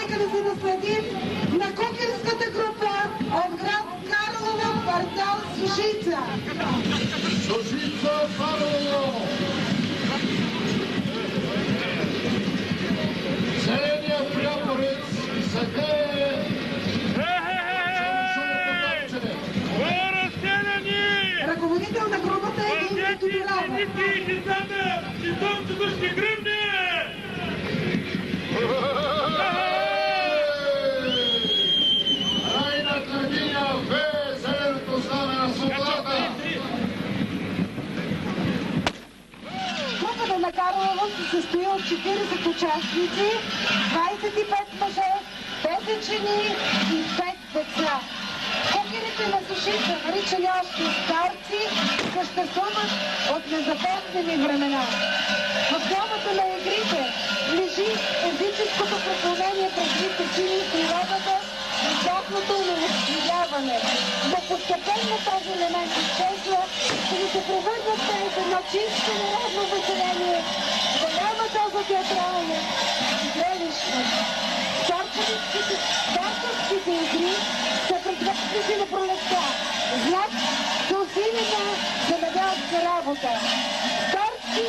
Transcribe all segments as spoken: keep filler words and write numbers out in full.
нека да се насладим на кукерската група от град Карлово, квартал Сушица. Сушица, Карлово! Целият прапорец съдее ръководител на групата е Инги Тодорова. Райна Търдиня, бе зеленото знаме на свободата! Групата на Карлово се състои от четиридесет участници, двадесет и пет мъже, десет жени и пет деца. Кукерите на Сушица, наричани още старци, съществуват от незапомнени времена. В основата на игрите лежи езическото преклонение пред зрителите и природата и тяхното умилостивяване. Но постепенно този елемент изчезва, ще ни се превърнат те в едно чисто народно веселение, голяма доза театралност и зрелищност. Старческите игри са предвестници на пролетта, знак за усилена земеделска работа. Старци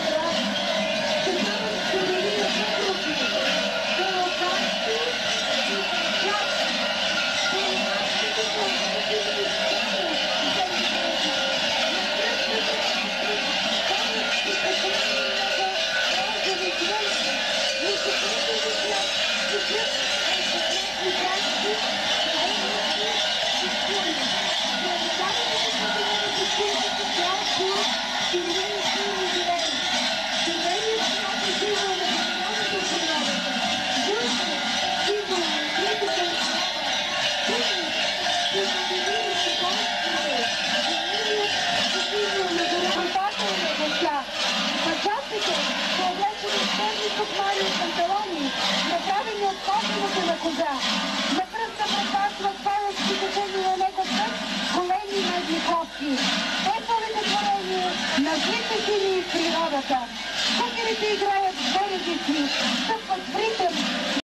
направени от космоса на коза. За пръста предпасват палецки качени на него с големи медни копки. Еповите творения на злите сили и природата. Кукерите играят с березици, стъпват в ритъм